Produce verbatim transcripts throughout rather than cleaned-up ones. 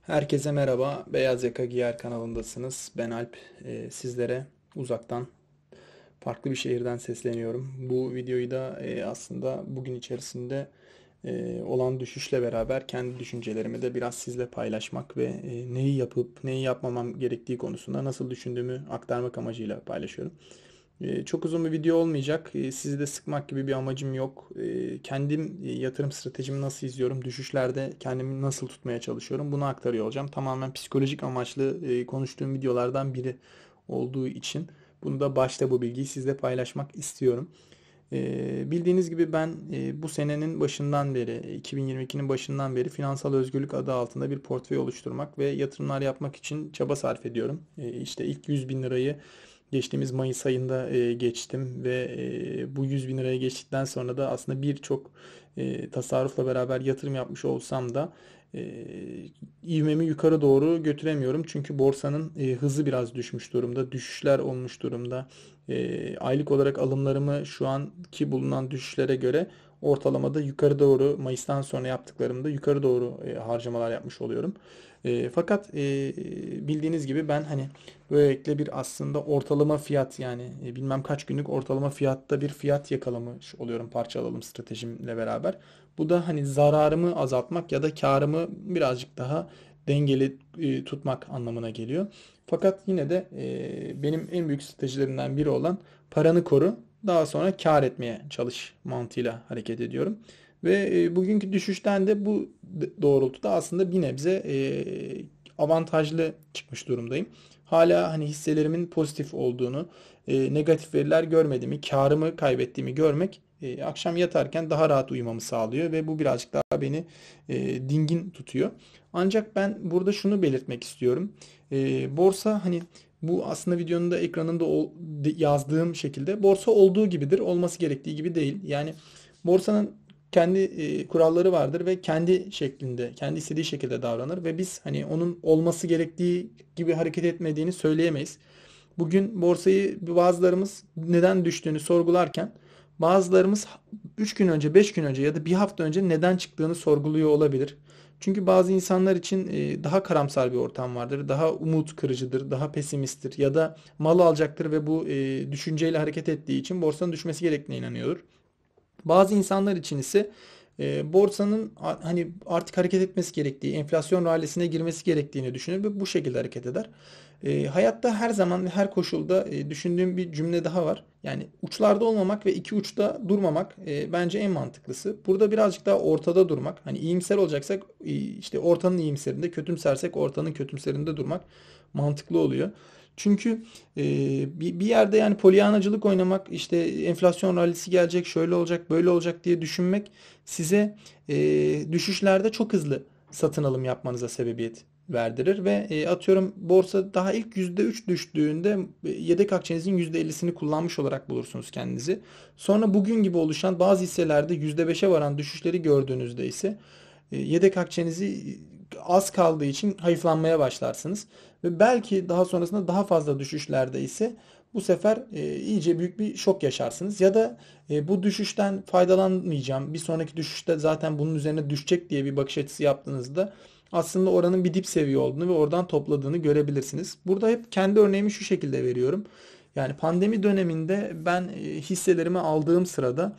Herkese merhaba. Beyaz Yaka Giyer kanalındasınız. Ben Alp. Ee, sizlere uzaktan farklı bir şehirden sesleniyorum. Bu videoyu da e, aslında bugün içerisinde e, olan düşüşle beraber kendi düşüncelerimi de biraz sizle paylaşmak ve e, neyi yapıp neyi yapmamam gerektiği konusunda nasıl düşündüğümü aktarmak amacıyla paylaşıyorum. Ee, Çok uzun bir video olmayacak. Ee, Sizi de sıkmak gibi bir amacım yok. Ee, Kendim e, yatırım stratejimi nasıl izliyorum, düşüşlerde kendimi nasıl tutmaya çalışıyorum bunu aktarıyor olacağım. Tamamen psikolojik amaçlı e, konuştuğum videolardan biri olduğu için bunu da başta bu bilgiyi sizle paylaşmak istiyorum. Ee, Bildiğiniz gibi ben e, bu senenin başından beri, iki bin yirmi ikinin başından beri finansal özgürlük adı altında bir portföy oluşturmak ve yatırımlar yapmak için çaba sarf ediyorum. Ee, İşte ilk yüz bin lirayı geçtiğimiz Mayıs ayında e, geçtim ve e, bu yüz bin liraya geçtikten sonra da aslında birçok e, tasarrufla beraber yatırım yapmış olsam da e, ivmemi yukarı doğru götüremiyorum. Çünkü borsanın e, hızı biraz düşmüş durumda. Düşüşler olmuş durumda. E, aylık olarak alımlarımı şu anki bulunan düşüşlere göre ortalamada yukarı doğru Mayıs'tan sonra yaptıklarımda yukarı doğru e, harcamalar yapmış oluyorum. E, fakat e, bildiğiniz gibi ben hani böylelikle bir aslında ortalama fiyat yani e, bilmem kaç günlük ortalama fiyatta bir fiyat yakalamış oluyorum parça alalım stratejimle beraber. Bu da hani zararımı azaltmak ya da karımı birazcık daha dengeli e, tutmak anlamına geliyor. Fakat yine de e, benim en büyük stratejilerimden biri olan paranı koru, daha sonra kar etmeye çalış mantığıyla hareket ediyorum. Ve e, bugünkü düşüşten de bu doğrultuda aslında bir nebze e, avantajlı çıkmış durumdayım. Hala hani hisselerimin pozitif olduğunu, e, negatif veriler görmediğimi, karımı kaybettiğimi görmek e, akşam yatarken daha rahat uyumamı sağlıyor ve bu birazcık daha beni e, dingin tutuyor. Ancak ben burada şunu belirtmek istiyorum. E, borsa hani bu aslında videonun da ekranında ol- yazdığım şekilde borsa olduğu gibidir, olması gerektiği gibi değil. Yani borsanın kendi e, kuralları vardır ve kendi şeklinde, kendi istediği şekilde davranır ve biz hani onun olması gerektiği gibi hareket etmediğini söyleyemeyiz. Bugün borsayı bazılarımız neden düştüğünü sorgularken bazılarımız üç gün önce, beş gün önce ya da bir hafta önce neden çıktığını sorguluyor olabilir. Çünkü bazı insanlar için e, daha karamsar bir ortam vardır, daha umut kırıcıdır, daha pesimisttir ya da mal alacaktır ve bu e, düşünceyle hareket ettiği için borsanın düşmesi gerektiğine inanıyordur. Bazı insanlar için ise e, borsanın a- hani artık hareket etmesi gerektiği, enflasyon rallisine girmesi gerektiğini düşünür ve bu şekilde hareket eder. E, hayatta her zaman ve her koşulda e, düşündüğüm bir cümle daha var. Yani uçlarda olmamak ve iki uçta durmamak e, bence en mantıklısı. Burada birazcık daha ortada durmak. Hani iyimser olacaksak e, işte ortanın iyimserinde, kötümsersek ortanın kötümserinde durmak mantıklı oluyor. Çünkü e, bir, bir yerde yani polyanacılık oynamak, işte enflasyon rallisi gelecek, şöyle olacak, böyle olacak diye düşünmek size e, düşüşlerde çok hızlı satın alım yapmanıza sebebiyet verdirir ve e, atıyorum borsa daha ilk yüzde üç düştüğünde e, yedek akçenizin yüzde ellisini kullanmış olarak bulursunuz kendinizi. Sonra bugün gibi oluşan bazı hisselerde yüzde beşe varan düşüşleri gördüğünüzde ise e, yedek akçenizi az kaldığı için hayıflanmaya başlarsınız. Ve belki daha sonrasında daha fazla düşüşlerde ise bu sefer e, iyice büyük bir şok yaşarsınız. Ya da e, bu düşüşten faydalanmayacağım, bir sonraki düşüşte zaten bunun üzerine düşecek diye bir bakış açısı yaptığınızda aslında oranın bir dip seviye olduğunu ve oradan topladığını görebilirsiniz. Burada hep kendi örneğimi şu şekilde veriyorum. Yani pandemi döneminde ben e, hisselerimi aldığım sırada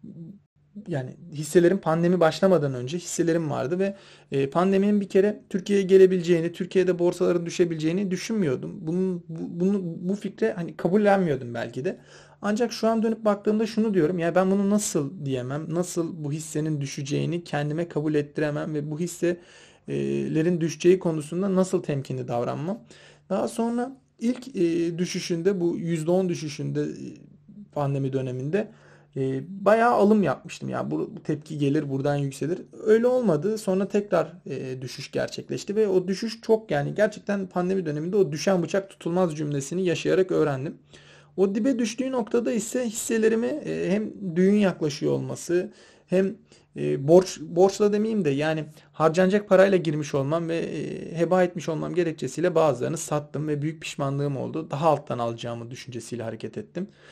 yani hisselerim pandemi başlamadan önce hisselerim vardı ve e, pandeminin bir kere Türkiye'ye gelebileceğini, Türkiye'de borsaların düşebileceğini düşünmüyordum. Bunun bu, bunu bu fikre hani kabullenmiyordum belki de. Ancak şu an dönüp baktığımda şunu diyorum ya ben bunu nasıl diyemem, nasıl bu hissenin düşeceğini kendime kabul ettiremem ve bu hisselerin düşeceği konusunda nasıl temkinli davranmam. Daha sonra ilk e, düşüşünde bu yüzde on düşüşünde e, pandemi döneminde e, bayağı alım yapmıştım. Ya bu, bu tepki gelir buradan yükselir. Öyle olmadı. Sonra tekrar e, düşüş gerçekleşti ve o düşüş çok yani gerçekten pandemi döneminde o düşen bıçak tutulmaz cümlesini yaşayarak öğrendim. O dibe düştüğü noktada ise hisselerimi e, hem düğün yaklaşıyor olması hem e, borç borçla demeyeyim de yani harcanacak parayla girmiş olmam ve e, heba etmiş olmam gerekçesiyle bazılarını sattım ve büyük pişmanlığım oldu. Daha alttan alacağımı düşüncesiyle hareket ettim.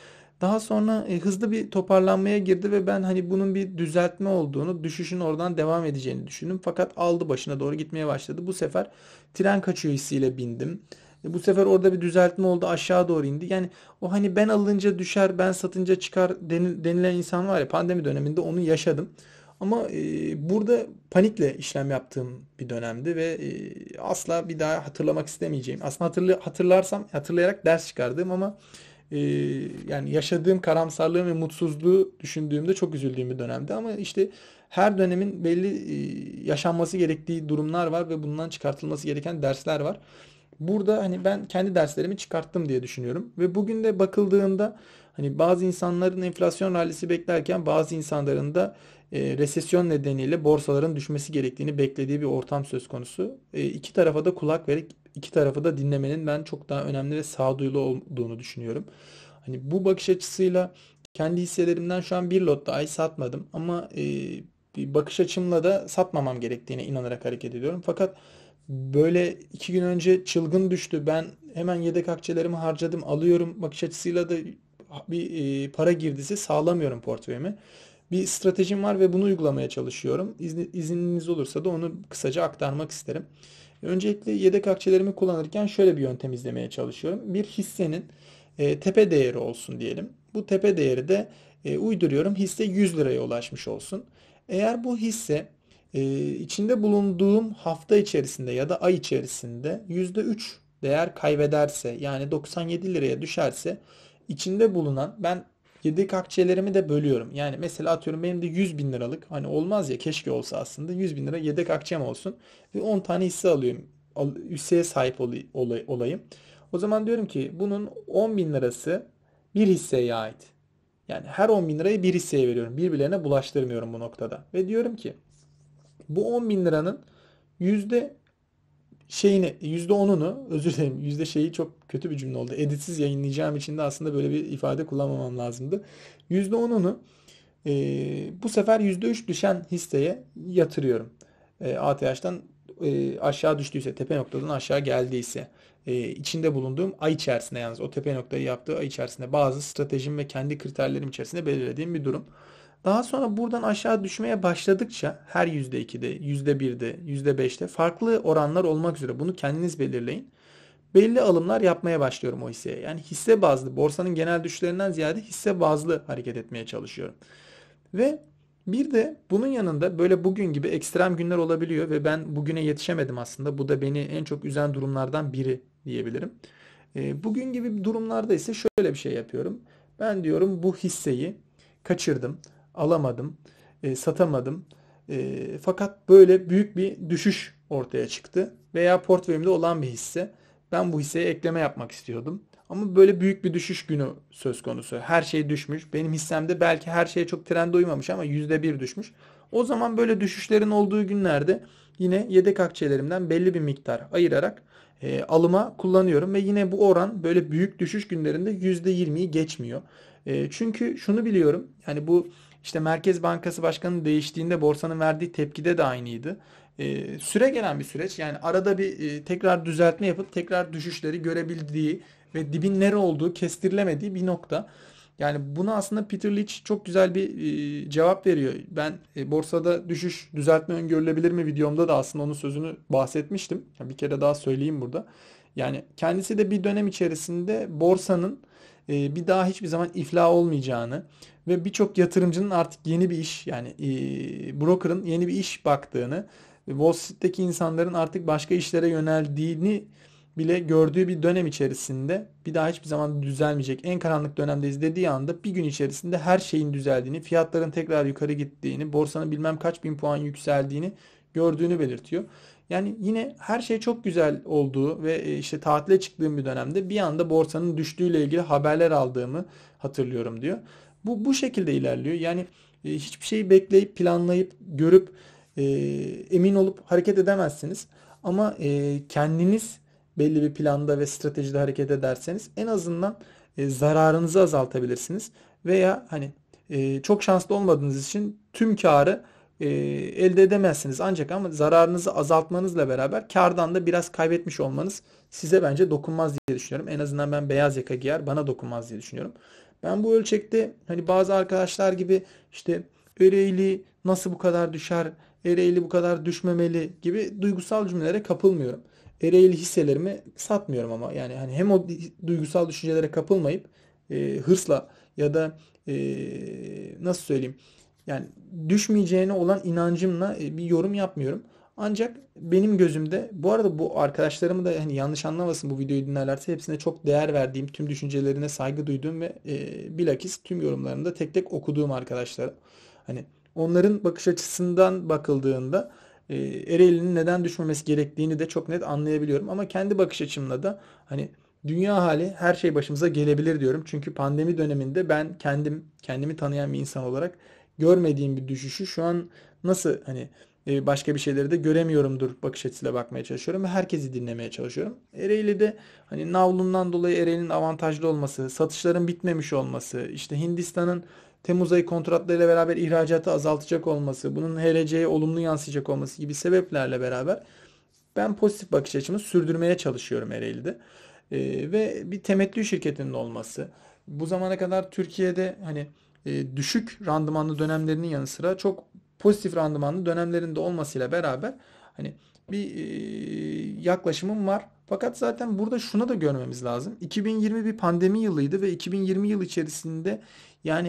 Daha sonra e, hızlı bir toparlanmaya girdi ve ben hani bunun bir düzeltme olduğunu, düşüşün oradan devam edeceğini düşündüm. Fakat aldı başına doğru gitmeye başladı. Bu sefer tren kaçıyor hissiyle bindim. E, bu sefer orada bir düzeltme oldu, aşağı doğru indi. Yani o hani ben alınca düşer, ben satınca çıkar deni- denilen insan var ya, pandemi döneminde onu yaşadım. Ama e, burada panikle işlem yaptığım bir dönemdi ve e, asla bir daha hatırlamak istemeyeceğim. Aslında hatırlı, hatırlarsam hatırlayarak ders çıkardım ama e, yani yaşadığım karamsarlığı ve mutsuzluğu düşündüğümde çok üzüldüğüm bir dönemdi. Ama işte her dönemin belli e, yaşanması gerektiği durumlar var ve bundan çıkartılması gereken dersler var. Burada hani ben kendi derslerimi çıkarttım diye düşünüyorum. Ve bugün de bakıldığında hani bazı insanların enflasyon rallisi beklerken bazı insanların da e, resesyon nedeniyle borsaların düşmesi gerektiğini beklediği bir ortam söz konusu. E, iki tarafa da kulak verip iki tarafı da dinlemenin ben çok daha önemli ve sağduyulu olduğunu düşünüyorum. Hani bu bakış açısıyla kendi hisselerimden şu an bir lot dahi satmadım ama e, bir bakış açımla da satmamam gerektiğine inanarak hareket ediyorum. Fakat böyle iki gün önce çılgın düştü. Ben hemen yedek akçelerimi harcadım, alıyorum. Bakış açısıyla da bir e, para girdisi sağlamıyorum portföyüme. Bir stratejim var ve bunu uygulamaya çalışıyorum. İzni, izniniz olursa da onu kısaca aktarmak isterim. Öncelikle yedek akçelerimi kullanırken şöyle bir yöntem izlemeye çalışıyorum. Bir hissenin e, tepe değeri olsun diyelim. Bu tepe değeri de e, uyduruyorum, hisse yüz liraya ulaşmış olsun. Eğer bu hisse e, içinde bulunduğum hafta içerisinde ya da ay içerisinde yüzde üç değer kaybederse, yani doksan yedi liraya düşerse, içinde bulunan, ben yedek akçelerimi de bölüyorum. Yani mesela atıyorum benim de yüz bin liralık, hani olmaz ya, keşke olsa aslında, yüz bin lira yedek akçem olsun ve on tane hisse alıyorum. Al- Hisseye sahip olay- olay- olayım. O zaman diyorum ki bunun on bin lirası bir hisseye ait. Yani her on bin lirayı bir hisseye veriyorum. Birbirlerine bulaştırmıyorum bu noktada. Ve diyorum ki bu on bin liranın yüzde şeyini, yüzde onunu, özür dilerim, yüzde şeyi çok kötü bir cümle oldu. Editsiz yayınlayacağım için de aslında böyle bir ifade kullanmamam lazımdı. yüzde onunu e, bu sefer yüzde üç düşen hisseye yatırıyorum. E, A T H'tan e, aşağı düştüyse, tepe noktadan aşağı geldiyse, e, içinde bulunduğum ay içerisinde, yalnız o tepe noktayı yaptığı ay içerisinde bazı stratejim ve kendi kriterlerim içerisinde belirlediğim bir durum. Daha sonra buradan aşağı düşmeye başladıkça her yüzde ikide, yüzde birde, yüzde beşte farklı oranlar olmak üzere bunu kendiniz belirleyin. Belli alımlar yapmaya başlıyorum o hisseye. Yani hisse bazlı, borsanın genel düşüşlerinden ziyade hisse bazlı hareket etmeye çalışıyorum. Ve bir de bunun yanında böyle bugün gibi ekstrem günler olabiliyor ve ben bugüne yetişemedim aslında. Bu da beni en çok üzen durumlardan biri diyebilirim. E, bugün gibi durumlarda ise şöyle bir şey yapıyorum. Ben diyorum bu hisseyi kaçırdım, alamadım, e, satamadım. E, fakat böyle büyük bir düşüş ortaya çıktı. Veya portföyümde olan bir hisse. Ben bu hisseye ekleme yapmak istiyordum. Ama böyle büyük bir düşüş günü söz konusu. Her şey düşmüş. Benim hissemde belki her şeye çok trende uymamış ama yüzde bir düşmüş. O zaman böyle düşüşlerin olduğu günlerde yine yedek akçelerimden belli bir miktar ayırarak e, alıma kullanıyorum ve yine bu oran böyle büyük düşüş günlerinde yüzde yirmiyi geçmiyor. E, çünkü şunu biliyorum, yani bu işte Merkez Bankası Başkanı değiştiğinde borsanın verdiği tepkide de aynıydı. E, süre gelen bir süreç, yani arada bir e, tekrar düzeltme yapıp tekrar düşüşleri görebildiği ve dibin nere olduğu kestirilemediği bir nokta. Yani buna aslında Peter Lynch çok güzel bir e, cevap veriyor. Ben e, borsada düşüş düzeltme öngörülebilir mi videomda da aslında onun sözünü bahsetmiştim. Ya bir kere daha söyleyeyim burada. Yani kendisi de bir dönem içerisinde borsanın e, bir daha hiçbir zaman iflah olmayacağını ve birçok yatırımcının artık yeni bir iş, yani e, broker'ın yeni bir iş baktığını, Wall Street'teki insanların artık başka işlere yöneldiğini bile gördüğü bir dönem içerisinde bir daha hiçbir zaman düzelmeyecek, en karanlık dönemdeyiz dediği anda bir gün içerisinde her şeyin düzeldiğini, fiyatların tekrar yukarı gittiğini, borsanın bilmem kaç bin puan yükseldiğini gördüğünü belirtiyor. Yani yine her şey çok güzel olduğu ve e, işte tatile çıktığım bir dönemde bir anda borsanın düştüğüyle ilgili haberler aldığımı hatırlıyorum diyor. Bu bu şekilde ilerliyor. Yani e, hiçbir şeyi bekleyip, planlayıp, görüp e, emin olup hareket edemezsiniz. Ama e, kendiniz belli bir planda ve stratejide hareket ederseniz en azından e, zararınızı azaltabilirsiniz. Veya hani e, çok şanslı olmadığınız için tüm karı e, elde edemezsiniz. Ancak ama zararınızı azaltmanızla beraber kardan da biraz kaybetmiş olmanız size bence dokunmaz diye düşünüyorum. En azından ben beyaz yaka giyer, bana dokunmaz diye düşünüyorum. Ben bu ölçekte hani bazı arkadaşlar gibi işte Ereğli nasıl bu kadar düşer, Ereğli bu kadar düşmemeli gibi duygusal cümlelere kapılmıyorum. Ereğli hisselerimi satmıyorum ama yani hani hem o duygusal düşüncelere kapılmayıp e, hırsla ya da e, nasıl söyleyeyim yani düşmeyeceğine olan inancımla e, bir yorum yapmıyorum. Ancak benim gözümde bu arada bu arkadaşlarımı da hani yanlış anlamasın bu videoyu dinlerlerse hepsine çok değer verdiğim, tüm düşüncelerine saygı duyduğum ve e, bilakis tüm yorumlarını da tek tek okuduğum arkadaşlarım. Hani onların bakış açısından bakıldığında e, Ereğli'nin neden düşmemesi gerektiğini de çok net anlayabiliyorum. Ama kendi bakış açımla da hani dünya hali her şey başımıza gelebilir diyorum. Çünkü pandemi döneminde ben kendim kendimi tanıyan bir insan olarak görmediğim bir düşüşü şu an nasıl hani e, başka bir şeyleri de göremiyorumdur bakış açısıyla bakmaya çalışıyorum ve herkesi dinlemeye çalışıyorum. Ereğli'de hani navlundan dolayı Ereğli'nin avantajlı olması, satışların bitmemiş olması, işte Hindistan'ın Temmuz ayı kontratlarıyla beraber ihracatı azaltacak olması, bunun H R C'ye olumlu yansıyacak olması gibi sebeplerle beraber ben pozitif bakış açımı sürdürmeye çalışıyorum Ereğli'de. Ee, ve bir temettü şirketinin olması. Bu zamana kadar Türkiye'de hani e, düşük randımanlı dönemlerinin yanı sıra çok pozitif randımanlı dönemlerinde olmasıyla beraber hani bir e, yaklaşımım var. Fakat zaten burada şuna da görmemiz lazım. iki bin yirmi bir pandemi yılıydı ve iki bin yirmi yıl içerisinde yani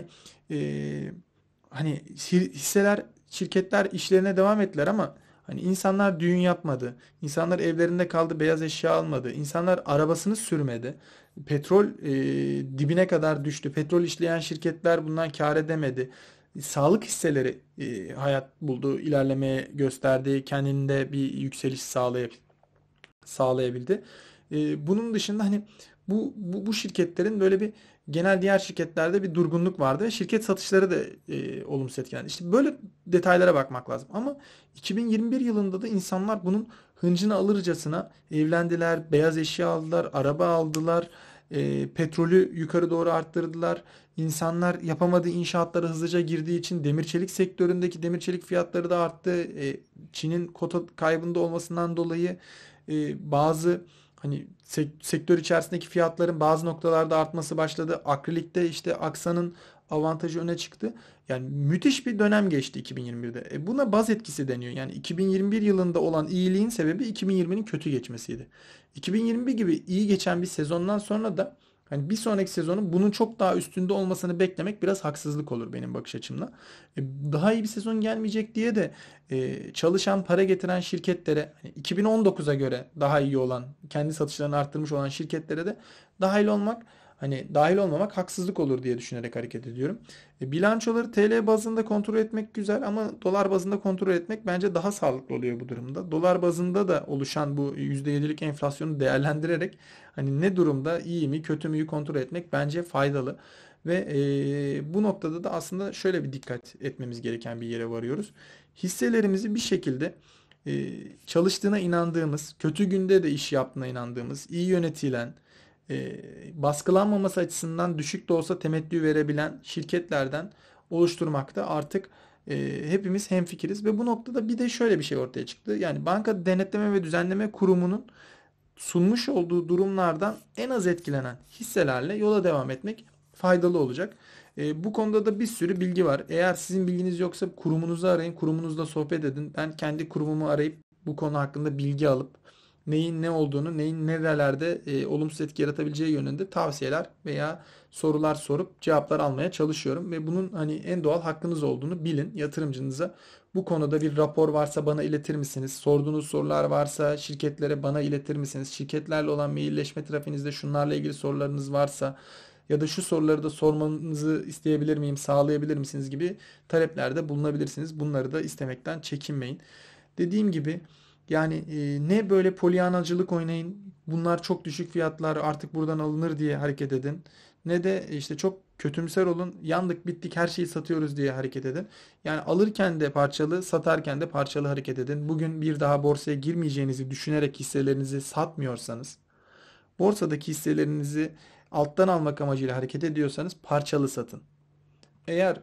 e, hani hisseler, şirketler işlerine devam ettiler ama hani insanlar düğün yapmadı. İnsanlar evlerinde kaldı, beyaz eşya almadı. İnsanlar arabasını sürmedi. Petrol e, dibine kadar düştü. Petrol işleyen şirketler bundan kâr edemedi. Sağlık hisseleri e, hayat buldu, ilerlemeye gösterdi, kendinde bir yükseliş sağlayıp sağlayabildi. E, bunun dışında hani bu, bu bu şirketlerin böyle bir genel diğer şirketlerde bir durgunluk vardı ve şirket satışları da e, olumsuz etkilendi. İşte böyle detaylara bakmak lazım. Ama iki bin yirmi bir yılında da insanlar bunun hıncını alırcasına evlendiler, beyaz eşya aldılar, araba aldılar, e, petrolü yukarı doğru arttırdılar. İnsanlar yapamadığı inşaatlara hızlıca girdiği için demir çelik sektöründeki demir çelik fiyatları da arttı. E, Çin'in kota kaybında olmasından dolayı e, bazı hani sektör içerisindeki fiyatların bazı noktalarda artması başladı. Akrilikte işte Aksa'nın avantajı öne çıktı. Yani müthiş bir dönem geçti iki bin yirmi birde. E buna baz etkisi deniyor. Yani iki bin yirmi bir yılında olan iyiliğin sebebi iki bin yirminin kötü geçmesiydi. iki bin yirmi bir gibi iyi geçen bir sezondan sonra da hani bir sonraki sezonun bunun çok daha üstünde olmasını beklemek biraz haksızlık olur benim bakış açımla. E, Daha iyi bir sezon gelmeyecek diye de e, çalışan, para getiren şirketlere hani iki bin on dokuza göre daha iyi olan, kendi satışlarını arttırmış olan şirketlere de dahil olmak hani dahil olmamak haksızlık olur diye düşünerek hareket ediyorum. E, bilançoları T L bazında kontrol etmek güzel ama dolar bazında kontrol etmek bence daha sağlıklı oluyor bu durumda. Dolar bazında da oluşan bu yüzde yedilik enflasyonu değerlendirerek hani ne durumda iyi mi kötü müyü kontrol etmek bence faydalı. Ve e, bu noktada da aslında şöyle bir dikkat etmemiz gereken bir yere varıyoruz. Hisselerimizi bir şekilde e, çalıştığına inandığımız, kötü günde de iş yaptığına inandığımız, iyi yönetilen, e, baskılanmaması açısından düşük de olsa temettü verebilen şirketlerden oluşturmakta artık e, hepimiz hemfikiriz ve bu noktada bir de şöyle bir şey ortaya çıktı. Yani Banka Denetleme ve Düzenleme Kurumu'nun sunmuş olduğu durumlardan en az etkilenen hisselerle yola devam etmek faydalı olacak. E, bu konuda da bir sürü bilgi var. Eğer sizin bilginiz yoksa kurumunuzu arayın, kurumunuzla sohbet edin. Ben kendi kurumumu arayıp bu konu hakkında bilgi alıp neyin ne olduğunu, neyin nerelerde e, olumsuz etki yaratabileceği yönünde tavsiyeler veya sorular sorup cevaplar almaya çalışıyorum ve bunun hani en doğal hakkınız olduğunu bilin. Yatırımcınıza bu konuda bir rapor varsa bana iletir misiniz? Sorduğunuz sorular varsa şirketlere bana iletir misiniz? Şirketlerle olan mailleşme trafiğinizde şunlarla ilgili sorularınız varsa ya da şu soruları da sormanızı isteyebilir miyim, sağlayabilir misiniz gibi taleplerde bulunabilirsiniz. Bunları da istemekten çekinmeyin. Dediğim gibi yani e, ne böyle polyanacılık oynayın, bunlar çok düşük fiyatlar artık buradan alınır diye hareket edin. Ne de işte çok kötümser olun, yandık bittik her şeyi satıyoruz diye hareket edin. Yani alırken de parçalı, satarken de parçalı hareket edin. Bugün bir daha borsaya girmeyeceğinizi düşünerek hisselerinizi satmıyorsanız, borsadaki hisselerinizi alttan almak amacıyla hareket ediyorsanız parçalı satın. Eğer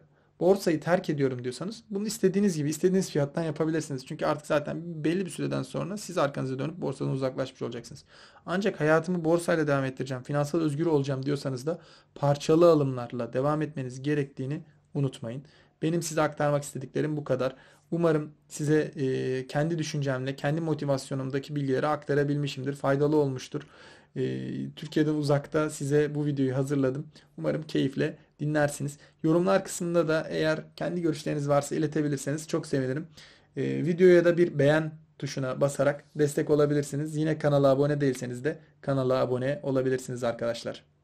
borsayı terk ediyorum diyorsanız bunu istediğiniz gibi istediğiniz fiyattan yapabilirsiniz. Çünkü artık zaten belli bir süreden sonra siz arkanıza dönüp borsadan uzaklaşmış olacaksınız. Ancak hayatımı borsayla devam ettireceğim, finansal özgür olacağım diyorsanız da parçalı alımlarla devam etmeniz gerektiğini unutmayın. Benim size aktarmak istediklerim bu kadar. Umarım size e, kendi düşüncemle, kendi motivasyonumdaki bilgileri aktarabilmişimdir. Faydalı olmuştur. E, Türkiye'den uzakta size bu videoyu hazırladım. Umarım keyifle dinlersiniz. Yorumlar kısmında da eğer kendi görüşleriniz varsa iletebilirseniz çok sevinirim. E, videoya da bir beğen tuşuna basarak destek olabilirsiniz. Yine kanala abone değilseniz de kanala abone olabilirsiniz arkadaşlar.